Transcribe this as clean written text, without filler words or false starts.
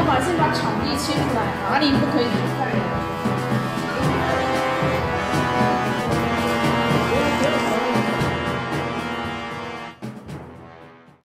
话，先把场地切出来，哪里不可以煮饭。